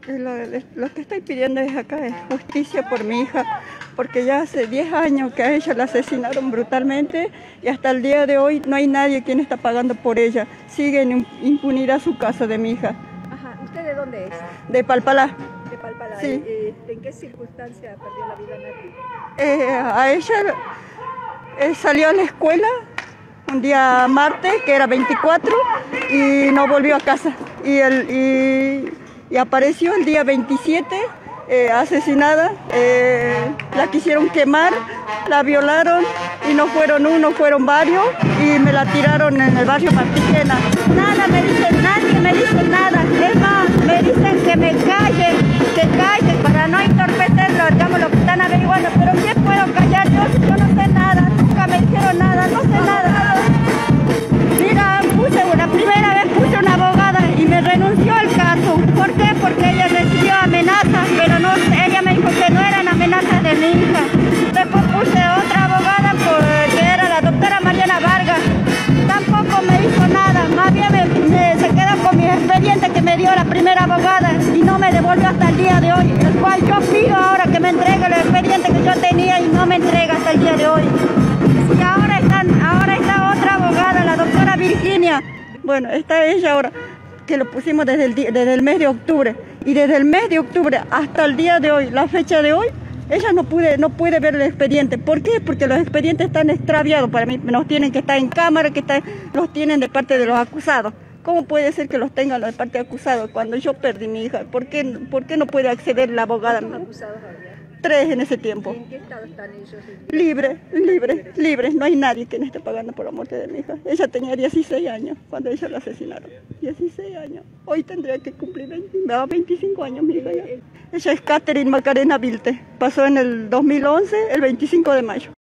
Lo que estoy pidiendo es acá es justicia por mi hija, porque ya hace 10 años que a ella la asesinaron brutalmente y hasta el día de hoy no hay nadie quien está pagando por ella. Sigue en impunidad su caso de mi hija. Ajá. ¿Usted de dónde es? De Palpalá. De Palpalá. Sí. ¿En qué circunstancia perdió la vida Nati? A ella salió a la escuela un día martes, que era 24, y no volvió a casa. Y apareció el día 27, asesinada. La quisieron quemar, la violaron, y no fueron uno, fueron varios, y me la tiraron en el barrio Martillena. Nada me dicen, nadie me dice nada. Es más, me dicen que me calle para no entorpecerlo, digamos, lo que están averiguando. Pero ¿qué puedo callar yo si yo no sé nada? Nunca me dijeron nada, no sé nada. Mira, la primera vez puse una abogada y me renunció al caso. ¿Por qué? Porque ella recibió amenazas, pero no, ella me dijo que no eran amenazas de mi hija. Después puse otra abogada que era la doctora Mariana Vargas. Tampoco me hizo nada, más bien se quedó con mi expediente que me dio la primera abogada y no me devolvió hasta el día de hoy, el cual yo pido ahora que me entregue el expediente que yo tenía y no me entrega hasta el día de hoy. Y ahora está otra abogada, la doctora Virginia. Bueno, está ella ahora, que lo pusimos desde el mes de octubre, y desde el mes de octubre hasta el día de hoy, la fecha de hoy, ella no puede ver el expediente. ¿Por qué? Porque los expedientes están extraviados para mí, nos tienen que estar en cámara, los tienen de parte de los acusados. ¿Cómo puede ser que los tengan de parte de acusados cuando yo perdí mi hija? ¿Por qué no puede acceder la abogada? ¿Cuántos acusados había? 3 en ese tiempo. ¿Y en qué estado están ellos? Libres. No hay nadie que me esté pagando por la muerte de mi hija. Ella tenía 16 años cuando ella la asesinaron. 16 años. Hoy tendría que cumplir 25 años mi hija ya. Ella es Catherine Macarena Vilte. Pasó en el 2011, el 25 de mayo.